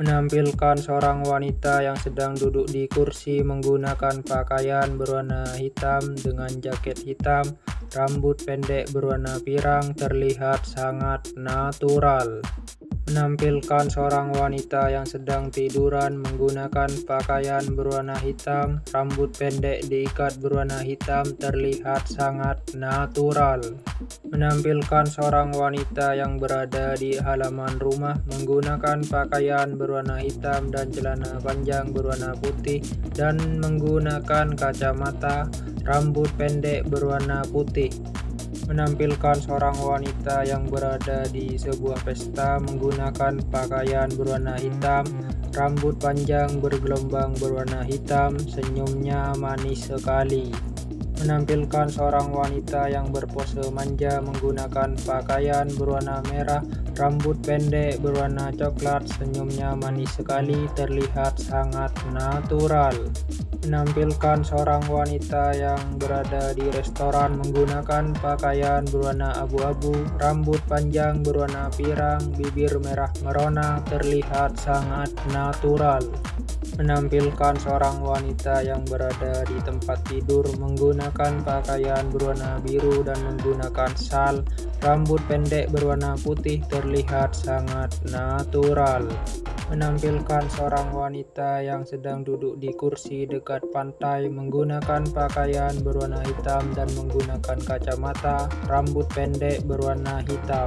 menampilkan seorang wanita yang sedang duduk di kursi menggunakan pakaian berwarna hitam dengan jaket hitam, rambut pendek berwarna pirang, terlihat sangat natural. Menampilkan seorang wanita yang sedang tiduran menggunakan pakaian berwarna hitam, rambut pendek diikat berwarna hitam, terlihat sangat natural. Menampilkan seorang wanita yang berada di halaman rumah menggunakan pakaian berwarna hitam dan celana panjang berwarna putih dan menggunakan kacamata, rambut pendek berwarna putih. Menampilkan seorang wanita yang berada di sebuah pesta menggunakan pakaian berwarna hitam, rambut panjang bergelombang berwarna hitam, senyumnya manis sekali. Menampilkan seorang wanita yang berpose manja menggunakan pakaian berwarna merah, rambut pendek berwarna coklat, senyumnya manis sekali, terlihat sangat natural. Menampilkan seorang wanita yang berada di restoran menggunakan pakaian berwarna abu-abu, rambut panjang berwarna pirang, bibir merah merona, terlihat sangat natural. Menampilkan seorang wanita yang berada di tempat tidur menggunakan pakaian berwarna biru dan menggunakan sjal, rambut pendek berwarna putih, terlihat sangat natural. Menampilkan seorang wanita yang sedang duduk di kursi dekat pantai menggunakan pakaian berwarna hitam dan menggunakan kacamata, rambut pendek berwarna hitam.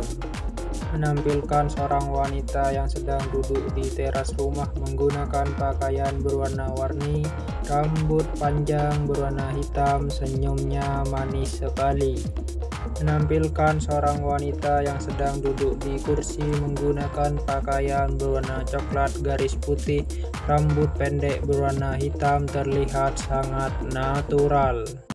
Menampilkan seorang wanita yang sedang duduk di teras rumah menggunakan pakaian berwarna-warni, rambut panjang berwarna hitam, senyumnya manis sekali. Menampilkan seorang wanita yang sedang duduk di kursi menggunakan pakaian berwarna coklat garis putih, rambut pendek berwarna hitam, terlihat sangat natural.